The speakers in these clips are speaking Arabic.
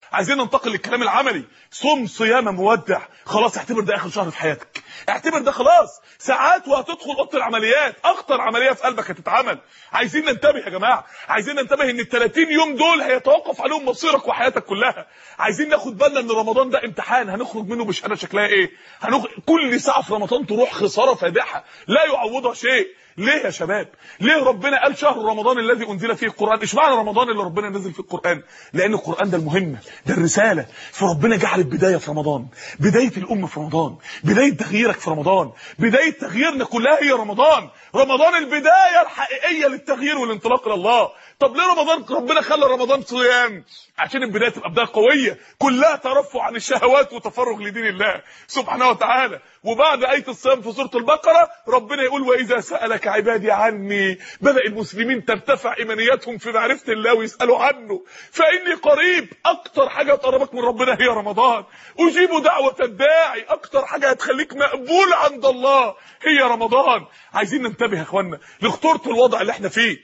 عايزين ننتقل للكلام العملي. صم صيام مودع. خلاص اعتبر ده اخر شهر في حياتك، اعتبر ده خلاص ساعات وهتدخل اوضه العمليات، اخطر عمليه في قلبك هتتعمل. عايزين ننتبه يا جماعه، عايزين ننتبه ان ال30 يوم دول هيتوقف عليهم مصيرك وحياتك كلها. عايزين ناخد بالنا ان رمضان ده امتحان هنخرج منه بشهاده شكلها ايه. كل ساعه في رمضان تروح خساره فادحه لا يعوضها شيء. ليه يا شباب؟ ليه ربنا قال شهر رمضان الذي انزل فيه القران؟ اشمعنى رمضان اللي ربنا نزل فيه القران؟ لان القران ده المهمه، ده الرساله. فربنا جعل البدايه في رمضان، بدايه الامه في رمضان، بدايه تغييرك في رمضان، بدايه تغييرنا كلها هي رمضان. رمضان البدايه الحقيقيه للتغيير والانطلاق الى الله. طب ليه ربنا خلى رمضان صيام؟ عشان البدايه تبقى بدايه قويه كلها ترفع عن الشهوات وتفرغ لدين الله سبحانه وتعالى. وبعد ايه الصيام في سوره البقره ربنا يقول واذا سالك عبادي عني، بدا المسلمين ترتفع ايمانياتهم في معرفه الله ويسالوا عنه. فاني قريب. اكتر حاجه تقربك من ربنا هي رمضان. اجيب دعوه الداعي. اكتر حاجه هتخليك مقبول عند الله هي رمضان. عايزين ننتبه يا اخوانا لخطوره الوضع اللي احنا فيه.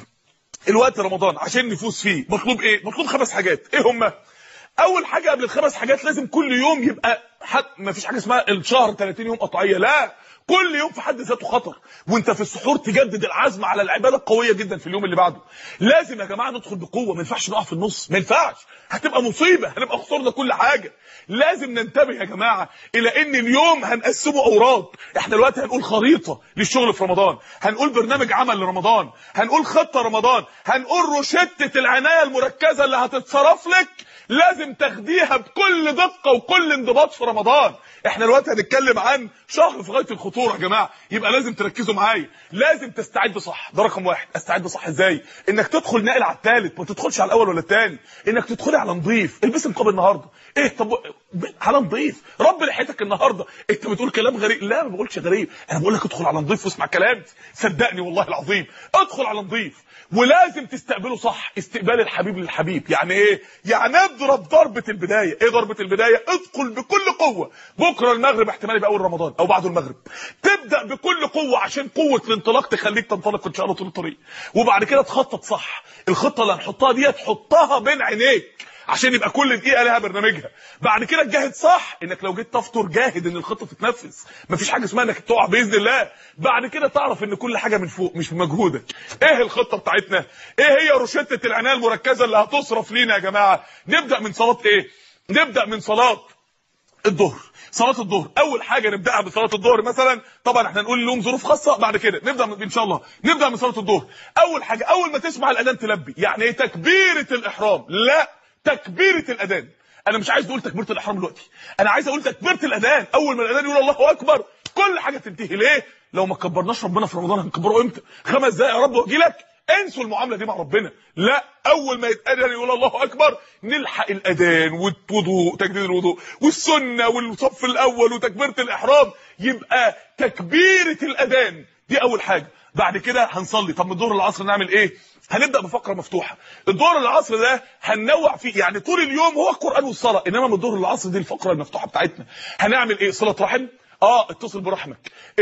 الوقت رمضان عشان نفوز فيه مطلوب ايه؟ مطلوب 5 حاجات. ايه هما؟ اول حاجه قبل ال5 حاجات لازم كل يوم يبقى ما فيش حاجه اسمها الشهر 30 يوم قطعيه، لا، كل يوم في حد ذاته خطر. وانت في السحور تجدد العزم على العباده القويه جدا في اليوم اللي بعده. لازم يا جماعه ندخل بقوه، ما ينفعش نقع في النص، ما ينفعش، هتبقى مصيبه، هنبقى خسرنا كل حاجه. لازم ننتبه يا جماعه الى ان اليوم هنقسمه اوراد. احنا دلوقتي هنقول خريطه للشغل في رمضان، هنقول برنامج عمل لرمضان، هنقول خطه رمضان، هنقول روشته العنايه المركزه اللي هتتصرف لك لازم تاخديها بكل دقه وكل انضباط في رمضان. احنا دلوقتي هنتكلم عن شهر في غايه الخطوره يا جماعه، يبقى لازم تركزوا معايا، لازم تستعد صح. ده رقم 1. استعد صح ازاي؟ انك تدخل ناقل على الثالث، ما تدخلش على الاول ولا الثاني. انك تدخلي على نظيف. البس نقاب النهارده. ايه طب على نظيف، رب لحيتك النهارده. انت بتقول كلام غريب. لا ما بقولش غريب، انا بقول لك ادخل على نظيف واسمع كلامي، صدقني والله العظيم ادخل على نظيف. ولازم تستقبله صح، استقبال الحبيب للحبيب. يعني ايه؟ يعني اضرب ضربه البدايه. ايه ضربه البدايه؟ ادخل بكل قوه. بكره المغرب احتمال يبقى اول رمضان او بعده المغرب، تبدا بكل قوه عشان قوه الانطلاق تخليك تنطلق ان شاء الله طول الطريق. وبعد كده تخطط صح. الخطه اللي هنحطها دي تحطها بين عينيك عشان يبقى كل دقيقه لها برنامجها. بعد كده تجاهد صح، انك لو جيت تفطر جاهد ان الخطه تتنفذ، مفيش حاجه اسمها انك تقع باذن الله. بعد كده تعرف ان كل حاجه من فوق مش بمجهودك. ايه الخطه بتاعتنا؟ ايه هي روشته العنايه المركزه اللي هتصرف لينا يا جماعه؟ نبدا من صلاه ايه؟ نبدا من صلاه الظهر. صلاه الظهر اول حاجه نبداها بصلاه الظهر مثلا. طبعا احنا نقول لهم ظروف خاصه، بعد كده نبدا ان شاء الله نبدا من صلاه الظهر. اول حاجه اول ما تسمع الاذان تلبي. يعني ايه تكبيره الاحرام؟ لا، تكبيره الاذان. انا مش عايز اقول تكبيره الاحرام دلوقتي، انا عايز اقول تكبيره الاذان. اول ما الاذان يقول الله اكبر كل حاجه تنتهي. ليه؟ لو ما كبرناش ربنا في رمضان هنكبره امتى؟ 5 دقايق يا رب واجي لك. انسوا المعامله دي مع ربنا. لا، اول ما يتاذن يقول الله اكبر نلحق الاذان والوضوء، تجديد الوضوء والسنه والصف الاول وتكبيره الاحرام. يبقى تكبيره الاذان دي اول حاجه. بعد كده هنصلي. طب من الظهر للعصر نعمل ايه؟ هنبدا بفقره مفتوحه. الظهر للعصر ده هننوع فيه، يعني طول اليوم هو القران والصلاه، انما من الظهر للعصر دي الفقره المفتوحه بتاعتنا. هنعمل ايه؟ صله رحم، اتصل برحمك،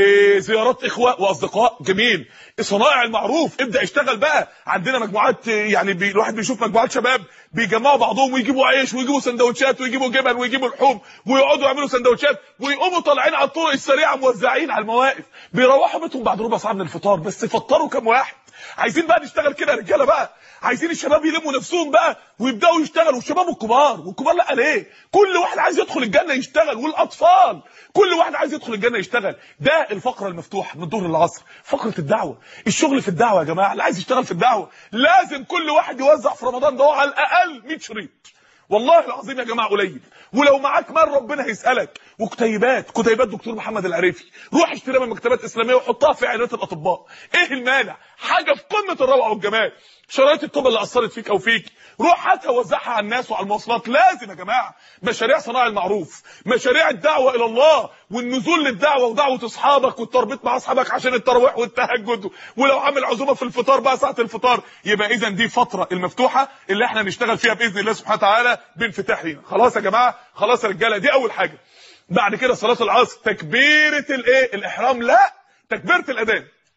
زيارات اخوه واصدقاء، جميل، صنائع المعروف، ابدا اشتغل بقى. عندنا مجموعات، يعني الواحد بيشوف مجموعات شباب بيجمعوا بعضهم ويجيبوا عيش ويجيبوا سندوتشات ويجيبوا جبن ويجيبوا لحوم ويقعدوا يعملوا سندوتشات ويقوموا طالعين على الطرق السريعه موزعين على المواقف، بيروحوا بيتهم بعد ربع ساعه من الفطار. بس فطروا كام واحد؟ عايزين بقى نشتغل كده يا رجاله بقى، عايزين الشباب يلموا نفسهم بقى ويبداوا يشتغلوا. الشباب والكبار لا، ليه؟ كل واحد عايز يدخل الجنه يشتغل، والاطفال كل واحد عايز يدخل الجنه يشتغل. ده الفقره المفتوحه من الظهر للعصر. فقره الدعوه، الشغل في الدعوه يا جماعه. اللي عايز يشتغل في الدعوه لازم كل واحد يوزع في رمضان ده على الاقل 100 شريط. والله العظيم يا جماعه قليل، ولو معاك مال ربنا هيسالك. وكتيبات دكتور محمد العريفي، روح اشتريها من مكتبات اسلاميه وحطها في عيادات الاطباء. ايه المانع؟ حاجه في قمه الروعه والجمال. شرايط الطب اللي اثرت فيك او فيك روح هاتها وزعها على الناس وعلى المواصلات. لازم يا جماعه مشاريع صناعه المعروف، مشاريع الدعوه الى الله والنزول للدعوه ودعوه اصحابك والتربيط مع اصحابك عشان التراويح والتهجد، ولو عامل عزومه في الفطار بقى ساعه الفطار. يبقى اذا دي فتره المفتوحه اللي احنا نشتغل فيها باذن الله سبحانه وتعالى بانفتاح لينا. خلاص يا جماعه، خلاص يا رجاله، دي اول حاجه. بعد كده صلاه العصر، تكبيره الاحرام، لا، تكبيره الاذان.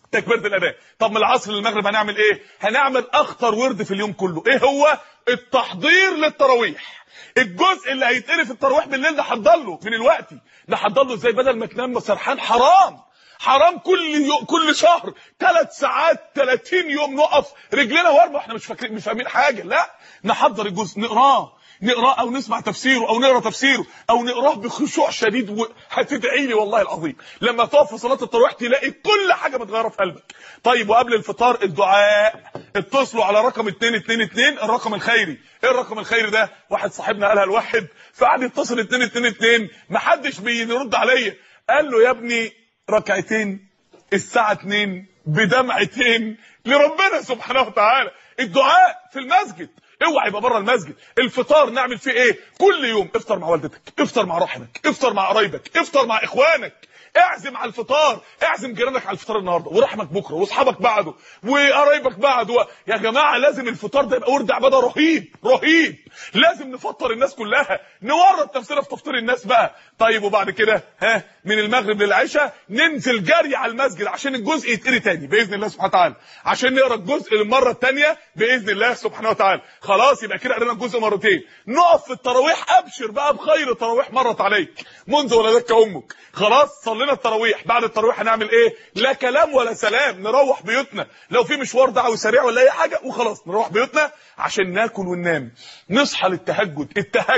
تكبيره الاذان. طب من العصر للمغرب هنعمل ايه؟ هنعمل اخطر ورد في اليوم كله. ايه هو؟ التحضير للتراويح. الجزء اللي هيتقري في التراويح بالليل نحضر له من الوقت. نحضر له ازاي؟ بدل ما تنام سرحان، حرام كل شهر 3 ساعات 30 يوم نقف رجلنا ورمه احنا مش فاهمين حاجه. لا، نحضر الجزء، نقراه او نسمع تفسيره او نقرا تفسيره او نقراه بخشوع شديد. هتدعي لي والله العظيم لما تقف في صلاه التراويح تلاقي كل حاجه متغيره في قلبك. طيب وقبل الفطار الدعاء، اتصلوا على رقم 222 الرقم الخيري. ايه الرقم الخيري ده؟ واحد صاحبنا قالها لواحد فقعد يتصل 222 محدش بيرد عليا. قال له يا ابني ركعتين الساعه 2 بدمعتين لربنا سبحانه وتعالى. الدعاء في المسجد، اوعى يبقى بره المسجد. الفطار نعمل فيه ايه؟ كل يوم افطر مع والدتك، افطر مع رحمك، افطر مع قرايبك، افطر مع اخوانك، اعزم على الفطار، اعزم جيرانك على الفطار النهارده ورحمك بكره واصحابك بعده وقرايبك بعده. يا جماعه لازم الفطار ده يبقى ورد عباده رهيب. لازم نفطر الناس كلها، نورط نفسنا في تفطير الناس بقى. طيب وبعد كده من المغرب للعشاء ننزل جري على المسجد عشان الجزء يتقري تاني باذن الله سبحانه وتعالى، عشان نقرا الجزء للمره الثانيه باذن الله سبحانه وتعالى. خلاص يبقى كده قرينا الجزء مرتين. نقف في التراويح، ابشر بقى بخير تراويح مرت عليك منذ ولدتك امك. خلاص صلينا التراويح، بعد التراويح هنعمل ايه؟ لا كلام ولا سلام، نروح بيوتنا. لو في مشوار دعوي سريع ولا اي حاجه وخلاص نروح بيوتنا عشان ناكل وننام. نصحى للتهجد.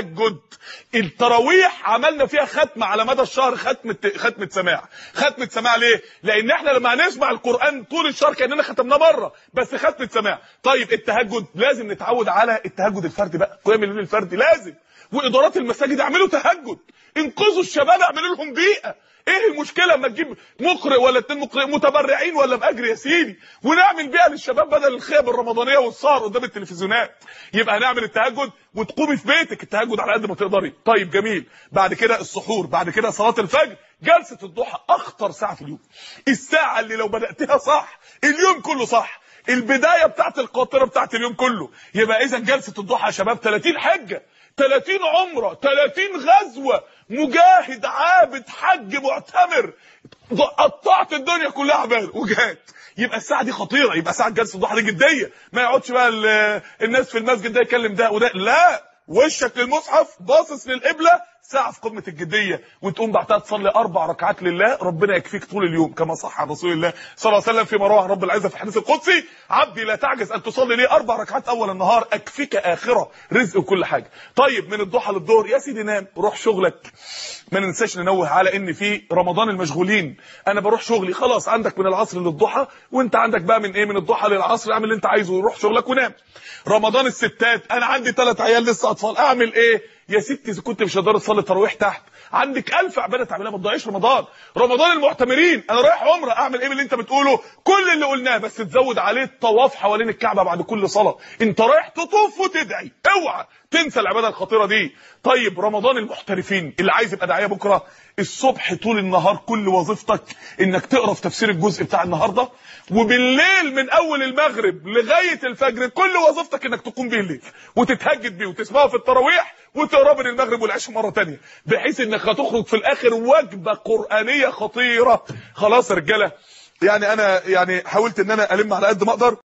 التراويح عملنا فيها ختمه على مدى الشهر، ختمه سماع ليه؟ لان احنا لما هنسمع القران طول الشهر كاننا ختمناه مره، بس ختمه سماع. طيب التهجد لازم نتعود على التهجد الفردي بقى، قيام الليل الفردي لازم. وادارات المساجد اعملوا تهجد، انقذوا الشباب، اعملوا لهم بيئه. ايه المشكله اما تجيب مقرئ ولا 2 مقرئ متبرعين ولا باجر يا سيدي، ونعمل بيئه للشباب بدل الخيب الرمضانيه والسهر قدام التلفزيونات. يبقى هنعمل التهجد وتقومي في بيتك التهجد على قد ما تقدري. طيب جميل. بعد كده السحور، بعد كده صلاه الفجر، جلسه الضحى اخطر ساعه في اليوم. الساعه اللي لو بداتها صح اليوم كله صح، البدايه بتاعت القاطره بتاعت اليوم كله. يبقى اذا جلسه الضحى يا شباب 30 حجه، 30 عمره، 30 غزوه، مجاهد عابد حج معتمر، قطعت الدنيا كلها عباده وجهاد. يبقى الساعه دي خطيره، يبقى ساعه جلسه الضحى دي جديه. ما يقعدش بقى الناس في المسجد ده يكلم ده وده، لا، وشك للمصحف باصص للقبله، ساعه في قمه الجديه. وتقوم بعدها تصلي 4 ركعات لله، ربنا يكفيك طول اليوم كما صح عن رسول الله صلى الله عليه وسلم فيما رواه رب العزه في الحديث القدسي: عبدي لا تعجز ان تصلي لي 4 ركعات اول النهار اكفيك اخره، رزق وكل حاجه. طيب من الضحى للظهر يا سيدي نام، روح شغلك. ما ننساش ننوه على ان في رمضان المشغولين، انا بروح شغلي، خلاص عندك من العصر للضحى، وانت عندك بقى من من الضحى للعصر، اعمل اللي انت عايزه وروح شغلك ونام. رمضان الستات، انا عندي 3 عيال لسه اطفال، اعمل ايه يا ستي؟ اذا كنت مش قادر تصلي التراويح تحت، عندك 1000 عباده تعملها، ما تضيعيش رمضان المعتمرين، انا رايح عمره، اعمل ايه من اللي انت بتقوله؟ كل اللي قلناه، بس تزود عليه الطواف حوالين الكعبه بعد كل صلاه. انت رايح تطوف وتدعي، اوعى تنسى العباده الخطيره دي. طيب رمضان المحترفين، اللي عايز يبقى داعيه بكره، الصبح طول النهار كل وظيفتك انك تقرا في تفسير الجزء بتاع النهارده، وبالليل من اول المغرب لغايه الفجر كل وظيفتك انك تقوم بيه الليل وتتهجد بيه وتسمعه في التراويح وتقرا بين المغرب والعشاء مره ثانيه، بحيث انك هتخرج في الاخر وجبه قرانيه خطيره. خلاص يا رجاله، يعني انا حاولت ان انا الم على قد ما اقدر.